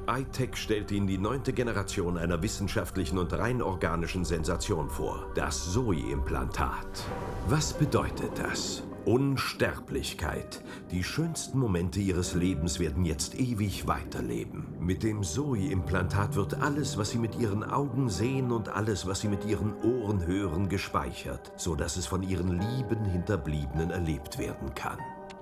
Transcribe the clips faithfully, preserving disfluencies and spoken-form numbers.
iTech stellt Ihnen die neunte Generation einer wissenschaftlichen und rein organischen Sensation vor. Das Zoe-Implantat. Was bedeutet das? Unsterblichkeit. Die schönsten Momente Ihres Lebens werden jetzt ewig weiterleben. Mit dem Zoe-Implantat wird alles, was Sie mit Ihren Augen sehen und alles, was Sie mit Ihren Ohren hören, gespeichert, sodass es von Ihren lieben Hinterbliebenen erlebt werden kann.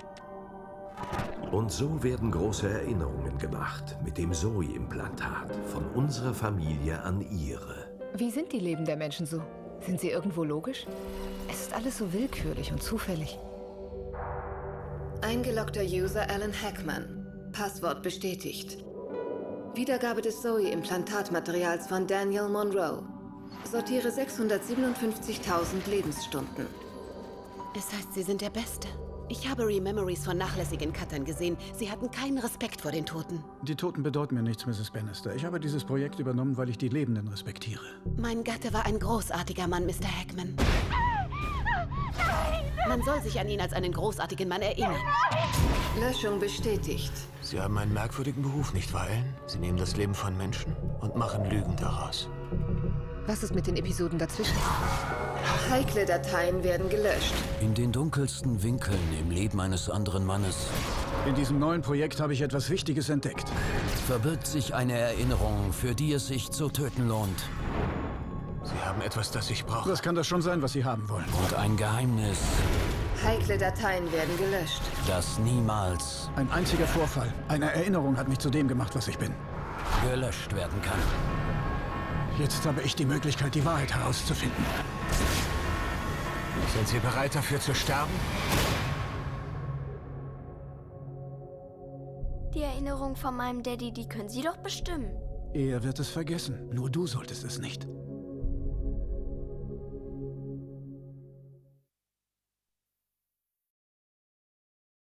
Und so werden große Erinnerungen gemacht mit dem Zoe-Implantat von unserer Familie an Ihre. Wie sind die Leben der Menschen so? Sind sie irgendwo logisch? Es ist alles so willkürlich und zufällig. Eingeloggter User Alan Hackman. Passwort bestätigt. Wiedergabe des Zoe-Implantatmaterials von Daniel Monroe. Sortiere sechshundertsiebenundfünfzigtausend Lebensstunden. Es heißt, Sie sind der Beste. Ich habe Rememories von nachlässigen Cuttern gesehen. Sie hatten keinen Respekt vor den Toten. Die Toten bedeuten mir nichts, Misses Bannister. Ich habe dieses Projekt übernommen, weil ich die Lebenden respektiere. Mein Gatte war ein großartiger Mann, Mister Hackman. Man soll sich an ihn als einen großartigen Mann erinnern. Löschung bestätigt. Sie haben einen merkwürdigen Beruf, nicht wahr, Ellen? Sie nehmen das Leben von Menschen und machen Lügen daraus. Was ist mit den Episoden dazwischen? Heikle Dateien werden gelöscht. In den dunkelsten Winkeln im Leben eines anderen Mannes In diesem neuen Projekt habe ich etwas Wichtiges entdeckt. verbirgt sich eine Erinnerung, für die es sich zu töten lohnt. Sie haben etwas, das ich brauche. Das kann das schon sein, was Sie haben wollen. Und ein Geheimnis, Heikle Dateien werden gelöscht. das niemals Ein einziger Vorfall, eine Erinnerung hat mich zu dem gemacht, was ich bin. gelöscht werden kann. Jetzt habe ich die Möglichkeit, die Wahrheit herauszufinden. Sind Sie bereit, dafür zu sterben? Die Erinnerung von meinem Daddy, die können Sie doch bestimmen. Er wird es vergessen. Nur du solltest es nicht.